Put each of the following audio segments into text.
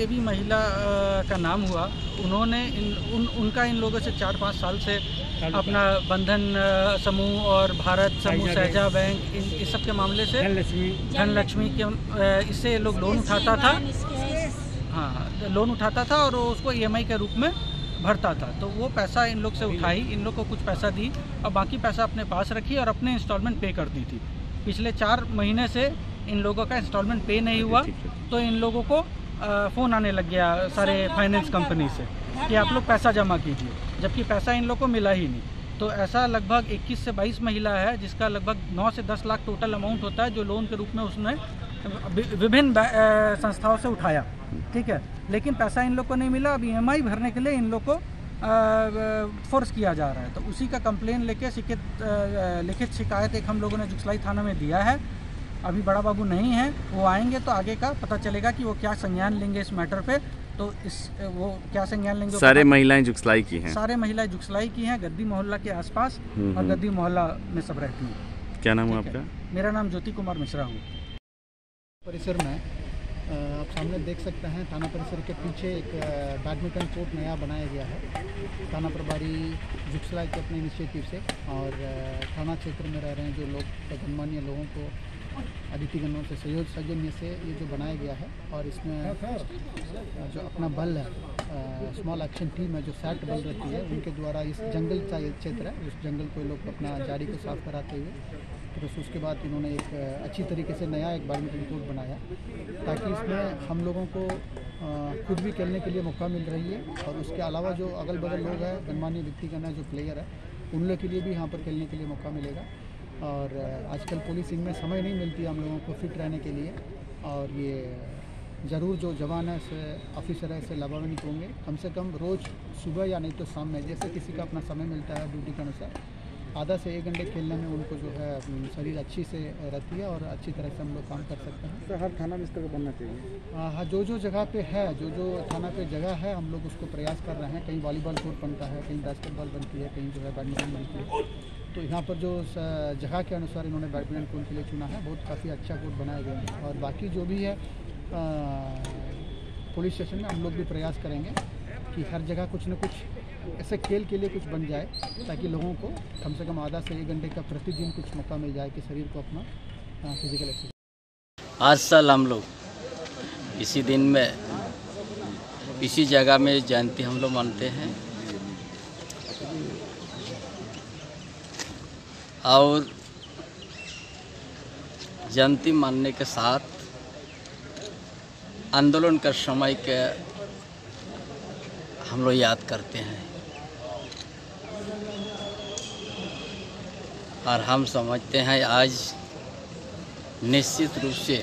देवी महिला का नाम हुआ, उन्होंने उनका इन लोगों से 4-5 साल से अपना बंधन समूह और भारत समूह, सहजा बैंक, इस सब के मामले से धनलक्ष्मी के इससे लोग लोन उठाता था। हाँ, लोन उठाता था और उसको EMI के रूप में भरता था। तो वो पैसा इन लोग से उठाई, इन लोग को कुछ पैसा दी और बाकी पैसा अपने पास रखी और अपने इंस्टॉलमेंट पे कर दी थी। पिछले 4 महीने से इन लोगों का इंस्टॉलमेंट पे नहीं हुआ, तो इन लोगों को फ़ोन आने लग गया सारे फाइनेंस कंपनी से कि आप लोग पैसा जमा कीजिए, जबकि पैसा इन लोग को मिला ही नहीं। तो ऐसा लगभग 21 से 22 महिला है जिसका लगभग 9 से 10 लाख टोटल अमाउंट होता है, जो लोन के रूप में उसने विभिन्न संस्थाओं से उठाया। ठीक है, लेकिन पैसा इन लोग को नहीं मिला। अब EMI भरने के लिए इन लोग को फोर्स किया जा रहा है। तो उसी का कंप्लेन लेके लिखित शिकायत एक हम लोगों ने जुगसलाई थाना में दिया है। अभी बड़ा बाबू नहीं है, वो आएंगे तो आगे का पता चलेगा कि वो क्या संज्ञान लेंगे इस मैटर पे। तो वो क्या संज्ञान लेंगे। सारे महिलाएं जुगसलाई की हैं? सारे महिलाएं जुगसलाई की हैं, गद्दी मोहल्ला के आसपास और गद्दी मोहल्ला में सब रहती हैं। क्या नाम है आपका? मेरा नाम ज्योति कुमार मिश्रा हूँ। परिसर में आप सामने देख सकते हैं, थाना परिसर के पीछे एक बैडमिंटन कोर्ट नया बनाया गया है थाना प्रभारी जुगसलाई के अपने इनिशिएटिव से। और थाना क्षेत्र में रह रहे हैं जो लोग, गणमान्य लोगों को अतिथि गणों से सौजन्य से ये जो बनाया गया है। और इसमें जो अपना बल है, स्मॉल एक्शन टीम है जो सैट बल रहती है, उनके द्वारा इस जंगल का ये क्षेत्र है, उस जंगल को लोग अपना जारी को साफ कराते हुए तो उसके बाद इन्होंने एक अच्छी तरीके से नया एक बैडमिंटन कोर्ट बनाया ताकि इसमें हम लोगों को खुद भी खेलने के लिए मौका मिल रही है। और उसके अलावा जो अगल बगल लोग हैं, गणमान्य व्यक्तिगण है, जो प्लेयर है, उन लोग के लिए भी यहाँ पर खेलने के लिए मौका मिलेगा। और आजकल पुलिसिंग में समय नहीं मिलती हम लोगों को फिट रहने के लिए, और ये ज़रूर जो जवान है से ऑफिसर है इससे लाभान्वित होंगे। कम से कम रोज़ सुबह या नहीं तो शाम में, जैसे किसी का अपना समय मिलता है ड्यूटी के अनुसार, आधा से 1 घंटे खेलने में उनको जो है शरीर अच्छी से रहती है और अच्छी तरह से हम लोग काम कर सकते हैं। तो हर थाना में इस तरह बनना चाहिए। हाँ, जो जगह पे है, जो थाना पे जगह है, हम लोग उसको प्रयास कर रहे हैं। कहीं वॉलीबॉल कोर्ट बनता है, कहीं बास्केटबॉल बनती है, कहीं जो है बैडमिंटन बनती है। तो यहाँ पर जो जगह के अनुसार इन्होंने बैडमिंटन कोर्ट के लिए चुना है, बहुत काफ़ी अच्छा कोर्ट बनाया गया है। और बाकी जो भी है पुलिस स्टेशन में हम लोग भी प्रयास करेंगे कि हर जगह कुछ न कुछ ऐसे खेल के लिए कुछ बन जाए ताकि लोगों को कम से कम आधा से 1 घंटे का प्रतिदिन कुछ मौका मिल जाए कि शरीर को अपना फिजिकल एक्सरसाइज। आज साल हम लोग इसी दिन में इसी जगह में जयंती हम लोग मानते हैं और जयंती मानने के साथ आंदोलन का समय के हम लोग याद करते हैं। और हम समझते हैं आज निश्चित रूप से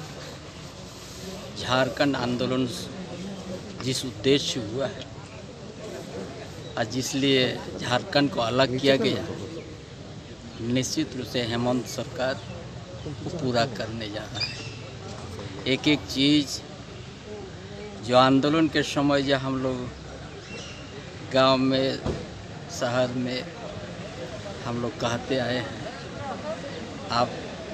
झारखंड आंदोलन जिस उद्देश्य से हुआ है और जिस लिए झारखंड को अलग किया गया, निश्चित रूप से हेमंत सरकार को पूरा करने जा रहा है। एक एक चीज़ जो आंदोलन के समय जो हम लोग गांव में, शहर में हम लोग कहते आए हैं, आप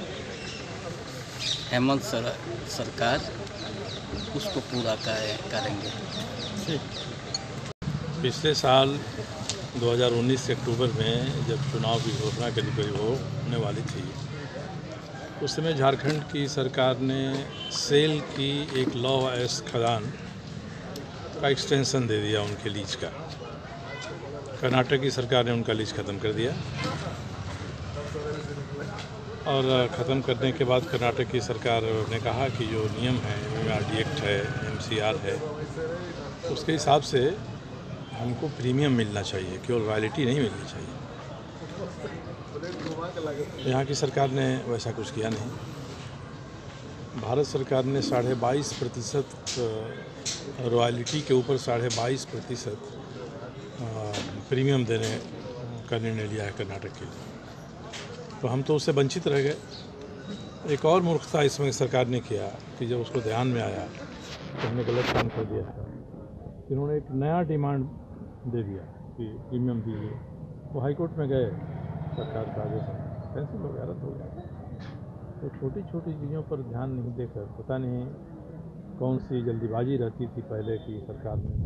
हेमंत सरकार उसको पूरा करेंगे। पिछले साल 2019 के अक्टूबर में जब चुनाव की घोषणा करीब होने वाली थी, उस समय झारखंड की सरकार ने सेल की एक लॉ एस खदान का एक्सटेंशन दे दिया उनके लीज का। कर्नाटक की सरकार ने उनका लीज ख़त्म कर दिया और ख़त्म करने के बाद कर्नाटक की सरकार ने कहा कि जो नियम है, MMRD एक्ट है, MCR है, उसके हिसाब से हमको प्रीमियम मिलना चाहिए, केवल रॉयल्टी नहीं मिलनी चाहिए। यहाँ की सरकार ने वैसा कुछ किया नहीं। भारत सरकार ने 22.5% रॉयल्टी के ऊपर 22.5% प्रीमियम देने का निर्णय लिया है कर्नाटक के लिए। तो हम तो उससे वंचित रह गए। एक और मूर्खता इसमें सरकार ने किया कि जब उसको ध्यान में आया तो हमने गलत काम कर दिया था। इन्होंने एक नया डिमांड दे दिया कि प्रीमियम दीजिए। वो हाईकोर्ट में गए, सरकार का आदेश कैंसिल हो गया, रद्द हो गया। तो छोटी छोटी चीज़ों पर ध्यान नहीं देकर, पता नहीं कौन सी जल्दीबाजी रहती थी पहले की सरकार में,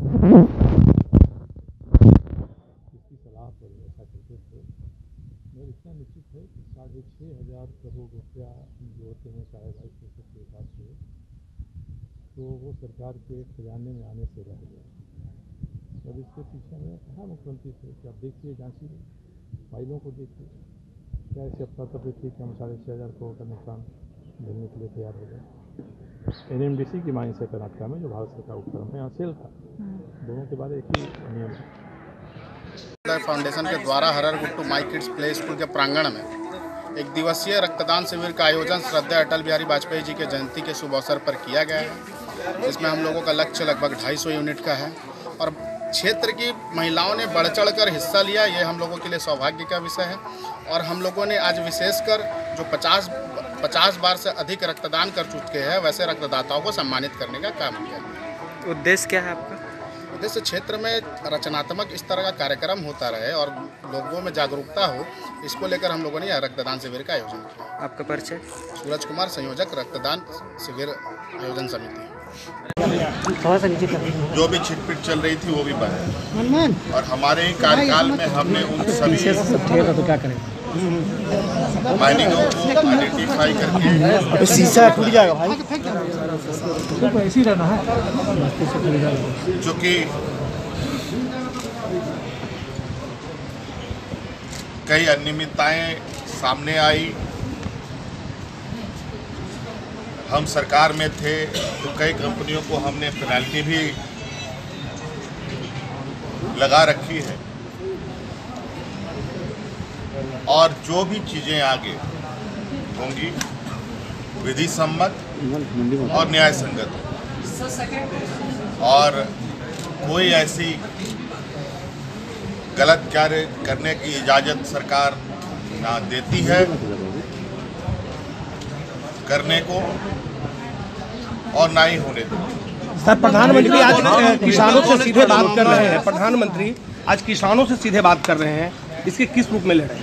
इसकी सलाह पर ऐसा करते थे। मगर इतना निश्चित है कि 6,500 करोड़ रुपया जो होते हैं 22.5% के हिसाब से, तो वो सरकार के खजाने में आने से रह गया। और इसके पीछे में कहा मुख्यमंत्री थे कि आप देखिए, जांचिए, फाइलों को देखिए, क्या ऐसी अफरा तफरी थी कि हम 6,500 करोड़ का नुकसान झेलने के लिए तैयार हो गए। NMDC की माइंस है कर्नाटका में, जो भारत सरकार उपक्रम है, यहाँ सेल था। दोनों के बारे एक ही नियम है। फाउंडेशन के द्वारा हरर गुट्टू माई किड्स प्ले स्कूल के प्रांगण में एक दिवसीय रक्तदान शिविर का आयोजन श्रद्धेय अटल बिहारी वाजपेयी जी के जयंती के शुभ अवसर पर किया गया है। इसमें हम लोगों का लक्ष्य लगभग 250 यूनिट का है और क्षेत्र की महिलाओं ने बढ़ चढ़ कर हिस्सा लिया। ये हम लोगों के लिए सौभाग्य का विषय है। और हम लोगों ने आज विशेषकर जो 50 बार से अधिक रक्तदान कर चुके हैं, वैसे रक्तदाताओं को सम्मानित करने का काम किया। उद्देश्य क्या है आपका? उद्देश्य क्षेत्र में रचनात्मक इस तरह का कार्यक्रम होता रहे और लोगों में जागरूकता हो, इसको लेकर हम लोगों ने यह रक्तदान शिविर का आयोजन किया। आपका परिचय? सूरज कुमार, संयोजक रक्तदान शिविर आयोजन समिति। जो भी छिटपिट चल रही थी वो भी बंद, और हमारे कार्यकाल में हमने उन सभी माइनिंगों को आइडेंटिफाई करके शीशा टूट जाएगा भाई, चूँकि कई अनियमितताएं सामने आई, हम सरकार में थे तो कई कंपनियों को हमने पेनल्टी भी लगा रखी है, और जो भी चीज़ें आगे होंगी विधि सम्मत और न्याय संगत, और कोई ऐसी गलत कार्य करने की इजाज़त सरकार ना देती है करने को और ना ही होने देती। सर, प्रधानमंत्री आज किसानों से सीधे बात कर रहे हैं। प्रधानमंत्री आज किसानों से सीधे बात कर रहे हैं, इसके किस रूप में ले रहे हैं?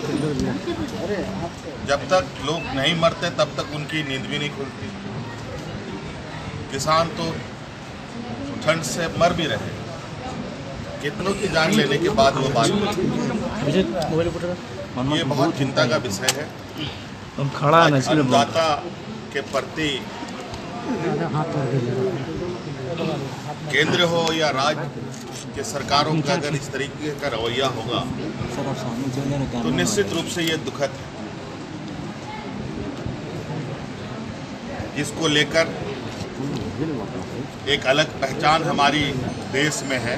जब तक लोग नहीं मरते तब तक उनकी नींद भी नहीं खुलती। किसान तो ठंड से मर भी रहे, कितनों की जान लेने के बाद वो बात, ये बहुत चिंता का विषय है। अन्नदाता के प्रति केंद्र हो या राज्य के सरकारों का अगर इस तरीके का रवैया होगा तो निश्चित रूप से ये दुखद है। इसको लेकर एक अलग पहचान हमारी देश में है,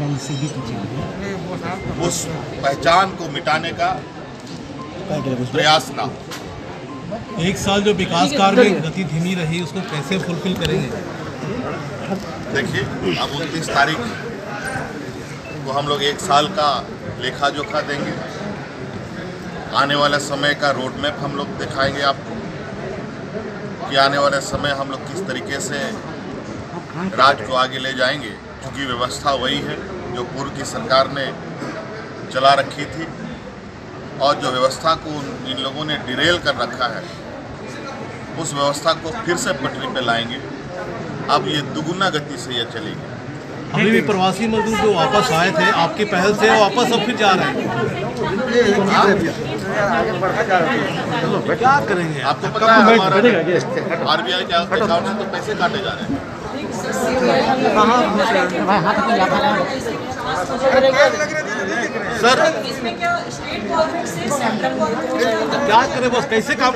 उस पहचान को मिटाने का प्रयास ना हो। एक साल जो विकास कार्य में गति धीमी रही, उसको कैसे फुलफिल करेंगे? देखिए, अब 29 तारीख को हम लोग एक साल का लेखा जोखा देंगे। आने वाले समय का रोड मैप हम लोग दिखाएंगे आपको कि आने वाले समय हम लोग किस तरीके से राज्य को आगे ले जाएंगे, क्योंकि व्यवस्था वही है जो पूर्व की सरकार ने चला रखी थी, और जो व्यवस्था को इन लोगों ने डिरेल कर रखा है, उस व्यवस्था को फिर से पटरी पे लाएंगे। अब ये दुगुना गति से ये चलेगी। अभी भी प्रवासी मजदूर जो वापस आए थे आपकी पहल से, वापस अब फिर जा रहे हैं, क्या करेंगे? आपको पता है हमारा RBI के अकाउंट से तो पैसे काटे जा रहे हैं। सर क्या करें बस, कैसे काम?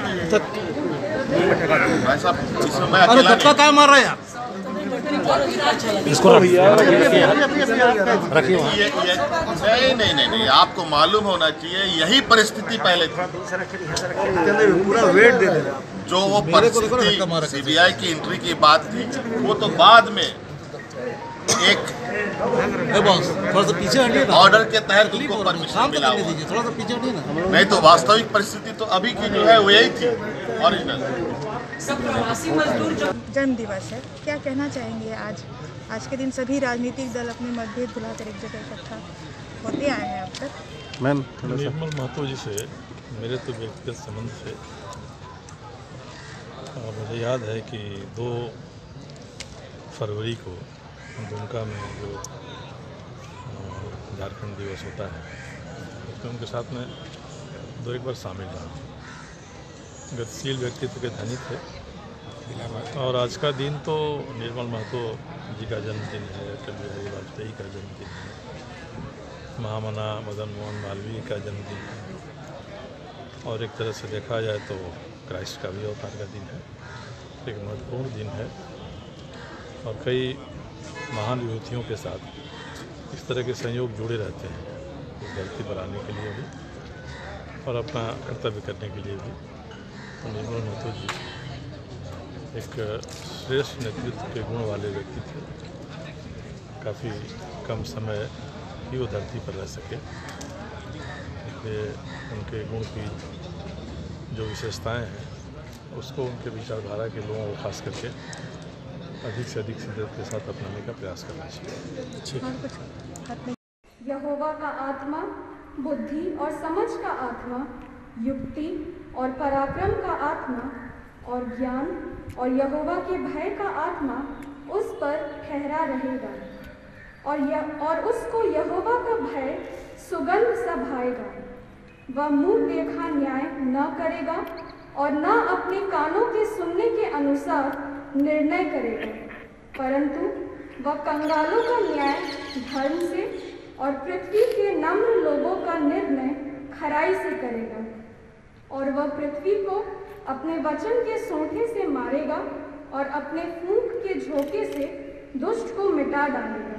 भाई साहब, इसमें मैं अकेला नहीं। क्या मार रहे हैं आप? इसको रखिए। नहीं, आपको मालूम होना चाहिए यही परिस्थिति पहले थी। पूरा वेट दे दे। जो वो परिस्थिति CBI की एंट्री की बात थी, वो तो बाद में एक ऑर्डर के तहत उनको परमिशन मिला हुआ। नहीं तो वास्तविक परिस्थिति तो अभी की जो है वो यही थी ओरिजिनल। जन्म दिवस है, क्या कहना चाहेंगे? आज के दिन सभी राजनीतिक दल अपने मतभेद भुलाकर एक जगह इकट्ठा होते आए हैं अब तक। मैम, निर्मल महतो जी से मेरे तो व्यक्तिगत संबंध से मुझे याद है कि 2 फरवरी को दुमका में जो झारखंड दिवस होता है उसमें उनके साथ में 2 बार शामिल रहा। गतिशील व्यक्तित्व के धनी थे और आज का दिन तो निर्मल महतो जी का जन्मदिन है, अटल बिहारी वाजपेयी का जन्मदिन है, महामना मदन मोहन मालवीय का जन्मदिन है और एक तरह से देखा जाए तो क्राइस्ट का भी अवतार का दिन है। एक महत्वपूर्ण दिन है और कई महान विभूतियों के साथ इस तरह के संयोग जुड़े रहते हैं इस धरती पर आने के लिए भी और अपना कर्तव्य करने के लिए भी। तो निर्मल महतो जी एक श्रेष्ठ नेतृत्व के गुण वाले व्यक्ति थे। काफ़ी कम समय ही वो धरती पर रह सके, इसलिए उनके गुण की जो विशेषताएं हैं उसको उनके विचारधारा के लोगों को खास करके अधिक से अधिक शिद्दत के साथ अपनाने का प्रयास करना चाहिए। यहोवा का आत्मा बुद्धि और समझ का आत्मा, युक्ति और पराक्रम का आत्मा और ज्ञान और यहोवा के भय का आत्मा उस पर ठहरा रहेगा और उसको यहोवा का भय सुगंध सा भाएगा। वह मुँह देखा न्याय न करेगा और न अपने कानों के सुनने के अनुसार निर्णय करेगा, परंतु वह कंगालों का न्याय धर्म से और पृथ्वी के नम्र लोगों का निर्णय खराई से करेगा। और वह पृथ्वी को अपने वचन के सोंठे से मारेगा और अपने फूंक के झोंके से दुष्ट को मिटा डालेगा।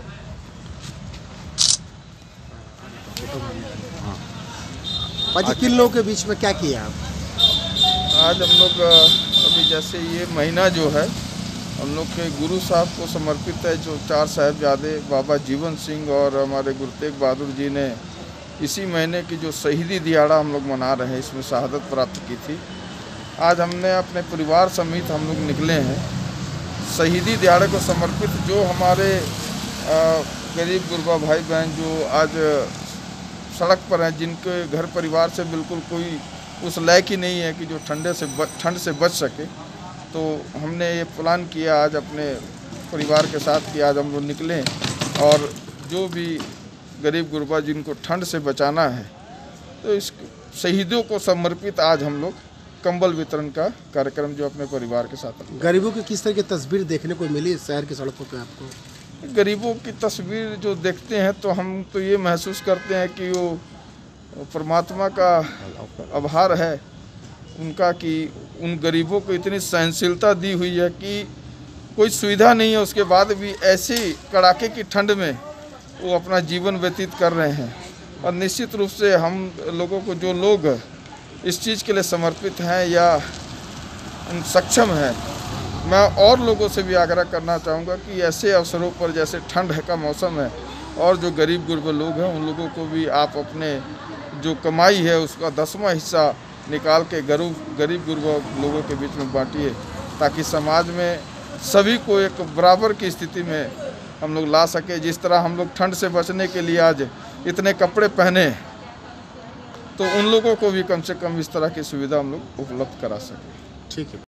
किन लोगों के बीच में क्या किया आप? आज हम लोग अभी जैसे ये महीना जो है हम लोग के गुरु साहब को समर्पित है, जो 4 साहिबजादे बाबा जीवन सिंह और हमारे गुरु तेग बहादुर जी ने इसी महीने की जो शहीदी दिहाड़ा हम लोग मना रहे हैं, इसमें शहादत प्राप्त की थी। आज हमने अपने परिवार समेत हम लोग निकले हैं शहीदी दिहाड़े को समर्पित। जो हमारे गरीब गुरबा भाई बहन जो आज सड़क पर हैं, जिनके घर परिवार से बिल्कुल कोई उस लायक ही नहीं है कि जो ठंड से बच सके, तो हमने ये प्लान किया आज अपने परिवार के साथ कि आज हम लोग निकलें और जो भी गरीब गुरबा जिनको ठंड से बचाना है, तो इस शहीदों को समर्पित आज हम लोग कंबल वितरण का कार्यक्रम जो अपने परिवार के साथ। गरीबों की किस तरह की तस्वीर देखने को मिली शहर की सड़कों पे आपको? गरीबों की तस्वीर जो देखते हैं तो हम तो ये महसूस करते हैं कि वो परमात्मा का आभार है उनका कि उन गरीबों को इतनी सहनशीलता दी हुई है कि कोई सुविधा नहीं है, उसके बाद भी ऐसी कड़ाके की ठंड में वो अपना जीवन व्यतीत कर रहे हैं। और निश्चित रूप से हम लोगों को जो लोग इस चीज़ के लिए समर्पित हैं या सक्षम हैं, मैं और लोगों से भी आग्रह करना चाहूँगा कि ऐसे अवसरों पर जैसे ठंड का मौसम है और जो गरीब गुरबा लोग हैं उन लोगों को भी आप अपने जो कमाई है उसका 10वां हिस्सा निकाल के गरीब गुरबा लोगों के बीच में बांटिए, ताकि समाज में सभी को एक बराबर की स्थिति में हम लोग ला सके। जिस तरह हम लोग ठंड से बचने के लिए आज इतने कपड़े पहने, तो उन लोगों को भी कम से कम इस तरह की सुविधा हम लोग उपलब्ध करा सकें। ठीक है।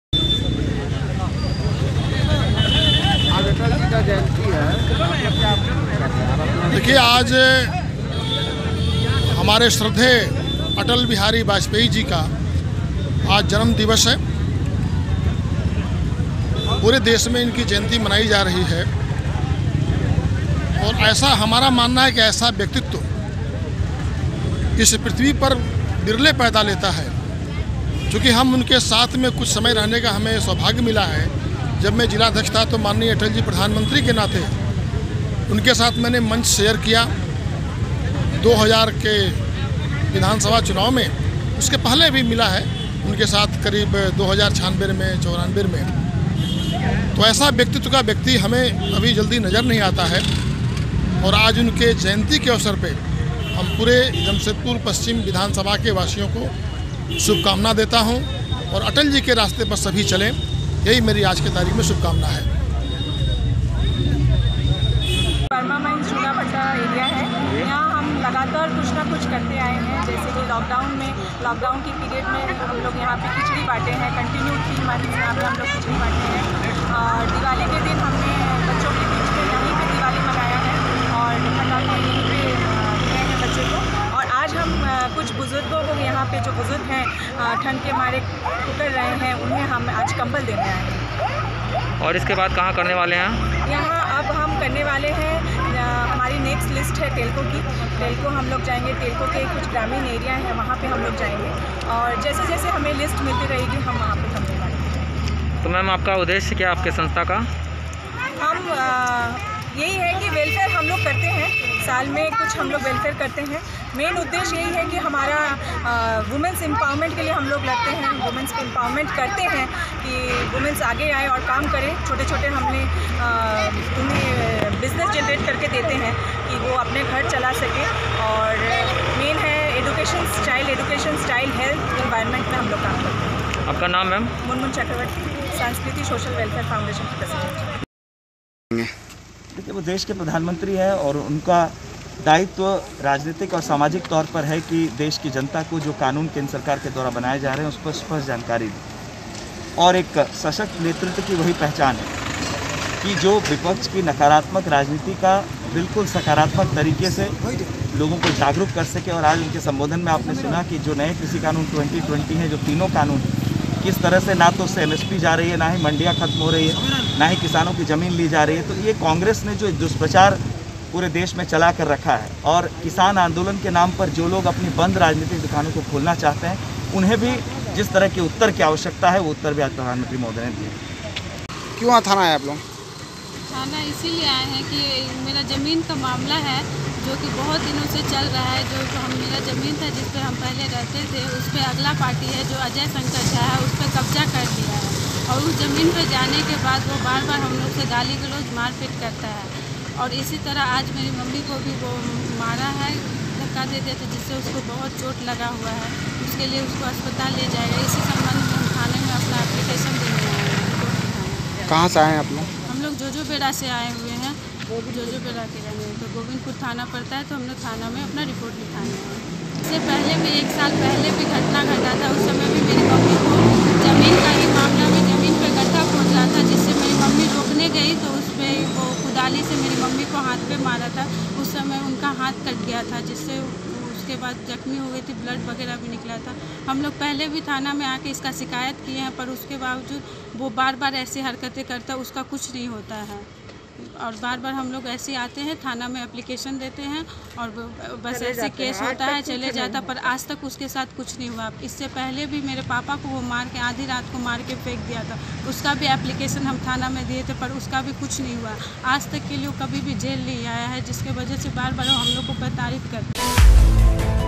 आज अटल जी का जयंती है, देखिए आज हमारे श्रद्धेय अटल बिहारी वाजपेयी जी का आज जन्म दिवस है। पूरे देश में इनकी जयंती मनाई जा रही है और ऐसा हमारा मानना है कि ऐसा व्यक्तित्व इस पृथ्वी पर बिरले पैदा लेता है। क्योंकि हम उनके साथ में कुछ समय रहने का हमें सौभाग्य मिला है। जब मैं जिलाध्यक्ष था तो माननीय अटल जी प्रधानमंत्री के नाते उनके साथ मैंने मंच शेयर किया 2000 के विधानसभा चुनाव में। उसके पहले भी मिला है उनके साथ करीब 2096 में 94 में। तो ऐसा व्यक्तित्व का व्यक्ति हमें अभी जल्दी नज़र नहीं आता है और आज उनके जयंती के अवसर पे हम पूरे जमशेदपुर पश्चिम विधानसभा के वासियों को शुभकामना देता हूं और अटल जी के रास्ते पर सभी चलें, यही मेरी आज की तारीख में शुभकामना है। परमामाइंस चूनाभट्टा एरिया है, यहाँ हम लगातार कुछ ना कुछ करते आए हैं। जैसे कि लॉकडाउन की पीरियड में हम लोग यहाँ पे खिचड़ी बांटे हैं, कंटिन्यू 3 मंथ यहाँ पे हम लोग खिचड़ी बांटे हैं। दिवाली के दिन हमने ठंड के मारे कुकर रहे हैं, उन्हें हम आज कंबल देने आए हैं। और इसके बाद कहाँ करने वाले हैं? यहाँ अब हम करने वाले हैं, हमारी नेक्स्ट लिस्ट है टेल्को की। टेल्को हम लोग जाएंगे, टेल्को के कुछ ग्रामीण एरिया हैं वहाँ पे हम लोग जाएंगे और जैसे जैसे हमें लिस्ट मिलती रहेगी हम वहाँ पे करने वाले हैं। तो मैम आपका उद्देश्य क्या आपके संस्था का? हम यही है कि वेलफेयर हम लोग करते हैं, साल में कुछ हम लोग वेलफेयर करते हैं। मेन उद्देश्य यही है कि हमारा वुमेंस एम्पावरमेंट के लिए हम लोग लड़ते हैं, वुमेंस एम्पावरमेंट करते हैं कि वुमेंस आगे आए और काम करें। छोटे छोटे हमने उन्हें बिजनेस जनरेट करके देते हैं कि वो अपने घर चला सके। और मेन है एजुकेशन, चाइल्ड हेल्थ, एनवायरनमेंट में हम लोग काम करते हैं। आपका नाम मैम? मुनमुन चक्रवर्ती, सांस्कृतिक सोशल वेलफेयर फाउंडेशन की प्रेसिडेंट। देखिए, वो देश के प्रधानमंत्री हैं और उनका दायित्व राजनीतिक और सामाजिक तौर पर है कि देश की जनता को जो कानून केंद्र सरकार के द्वारा बनाए जा रहे हैं उस पर स्पष्ट जानकारी दें। और एक सशक्त नेतृत्व की वही पहचान है कि जो विपक्ष की नकारात्मक राजनीति का बिल्कुल सकारात्मक तरीके से लोगों को जागरूक कर सके। और आज उनके संबोधन में आपने सुना कि जो नए कृषि कानून 2020 हैं, जो तीनों कानून किस तरह से ना तो उससे MSP जा रही है, ना ही मंडियाँ खत्म हो रही है, ना ही किसानों की ज़मीन ली जा रही है। तो ये कांग्रेस ने जो दुष्प्रचार पूरे देश में चला कर रखा है और किसान आंदोलन के नाम पर जो लोग अपनी बंद राजनीतिक दुकानों को खोलना चाहते हैं, उन्हें भी जिस तरह के उत्तर की आवश्यकता है वो उत्तर भी आज प्रधानमंत्री महोदय ने दिए। क्यों थाना आए आप लोग? थाना इसीलिए आए हैं कि मेरा ज़मीन का मामला है जो कि बहुत दिनों से चल रहा है। जो मेरा ज़मीन था जिस पर हम पहले रहते थे, उस पर अगला पार्टी है जो अजय शंकर झा है, उस पर कब्जा कर दिया है। और उस ज़मीन पर जाने के बाद वो बार बार हम लोग से गाली गलौज मारपीट करता है। और इसी तरह आज मेरी मम्मी को भी वो मारा है, धक्का दे दिया था, जिससे उसको बहुत चोट लगा हुआ है। उसके लिए उसको अस्पताल ले जाएगा। इसी संबंध में हम थाने में अपना एप्लीकेशन देने आए हैं। कहाँ से आए हैं आप लोग? हम लोग जोजोबेड़ा से आए हुए हैं, जोजोबेड़ा के रहने। तो गोविंदपुर थाना पड़ता है, तो हम लोग थाना में अपना रिपोर्ट लिखाने हैं। इससे पहले भी 1 साल पहले भी घटना घटा था। उस समय भी मेरी मम्मी को ज़मीन का ही मामला में ज़मीन पर गड्ढा खोद रहा था, जिससे मेरी मम्मी रोकने गई तो उस पर वो कुदाली से मेरी मम्मी को हाथ पे मारा था। उस समय उनका हाथ कट गया था, जिससे उसके बाद जख्मी हो गई थी, ब्लड वगैरह भी निकला था। हम लोग पहले भी थाना में आके इसका शिकायत किए हैं, पर उसके बावजूद वो बार बार ऐसी हरकतें करता है, उसका कुछ नहीं होता है। और बार बार हम लोग ऐसे आते हैं, थाना में एप्लीकेशन देते हैं और बस ऐसे केस होता है, चले जाता, पर आज तक उसके साथ कुछ नहीं हुआ। इससे पहले भी मेरे पापा को वो मार के आधी रात को मार के फेंक दिया था, उसका भी एप्लीकेशन हम थाना में दिए थे, पर उसका भी कुछ नहीं हुआ। आज तक के लिए वो कभी भी जेल नहीं आया है, जिसके वजह से बार बार हम लोग को प्रताड़ित करते हैं।